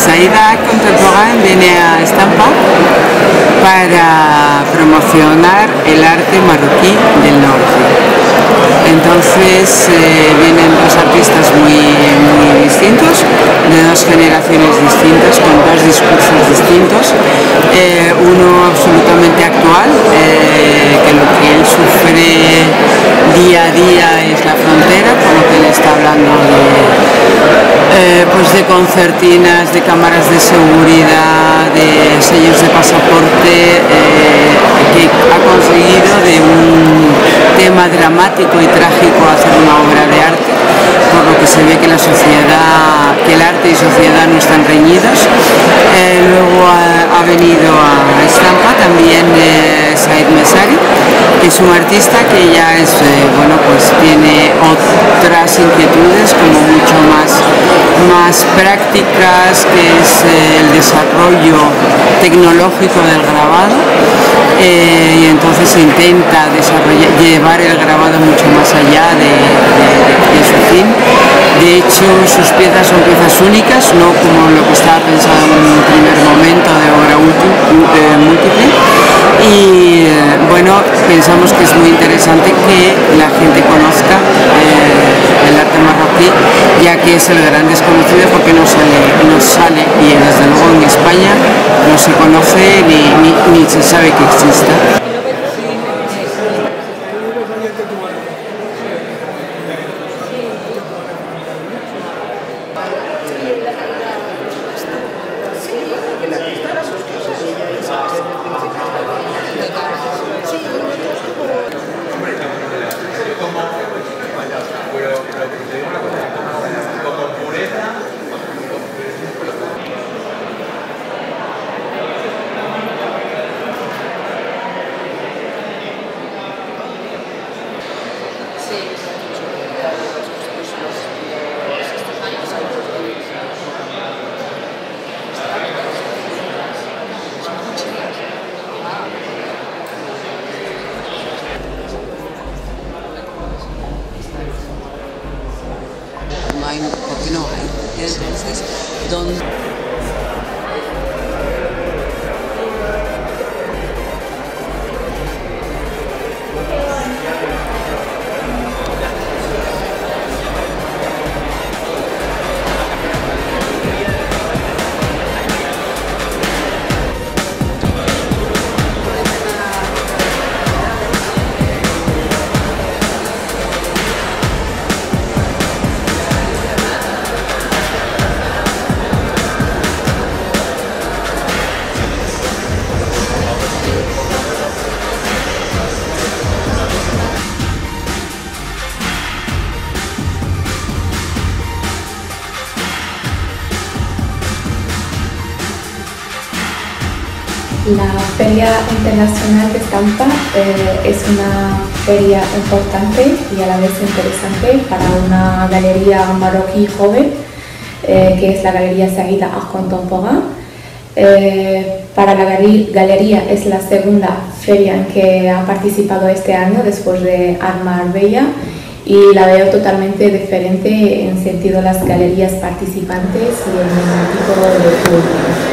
Saïda Contemporánea viene a Estampa para promocionar el arte marroquí del norte. Entonces vienen dos artistas muy distintos, de dos generaciones distintas, con dos discursos distintos. Uno absolutamente actual, que lo que él sufre día a día es la frontera, por lo que él está hablando de concertinas, de cámaras de seguridad, de sellos de pasaporte, que ha conseguido de un tema dramático y trágico hacer una obra de arte, por lo que se ve que la sociedad, que el arte y sociedad no están reñidos. Luego ha venido a Estampa también Said Messari, que es un artista que ya es, tiene otras inquietudes como mucho más prácticas, que es el desarrollo tecnológico del grabado, y entonces intenta llevar el grabado mucho más allá de su fin. De hecho, sus piezas son piezas únicas, no como lo que estaba pensado en un primer momento de obra múltiple. Y pensamos que es muy interesante que la gente conozca el arte marroquí, ya que es el gran desconocido, porque no sale y desde luego en España no se conoce ni se sabe que exista. Porque no hay. Entonces, ¿dónde? La Feria Internacional de Estampa es una feria importante y a la vez interesante para una galería marroquí joven, que es la Galería Saïda Contemporánea. Para la galería es la segunda feria en que ha participado este año después de Art Marbella, y la veo totalmente diferente en sentido de las galerías participantes y en el tipo de público.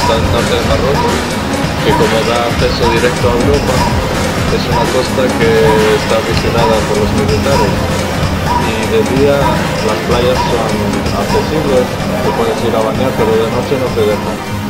costa del norte de Marruecos, que como da acceso directo a Europa, es una costa que está vigilada por los militares. Y de día las playas son accesibles, te puedes ir a bañar, pero de noche no te dejan.